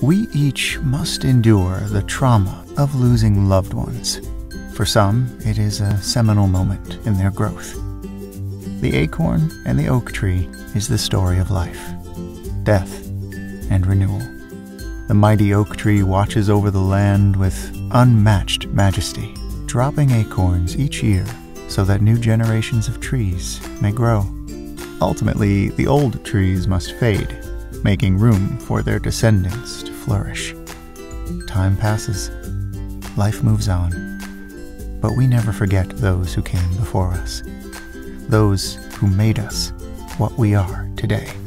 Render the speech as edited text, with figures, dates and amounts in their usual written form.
We each must endure the trauma of losing loved ones. For some, it is a seminal moment in their growth. The acorn and the oak tree is the story of life, death, and renewal. The mighty oak tree watches over the land with unmatched majesty, dropping acorns each year so that new generations of trees may grow. Ultimately, the old trees must fade, making room for their descendants to flourish. Time passes, life moves on, but we never forget those who came before us, those who made us what we are today.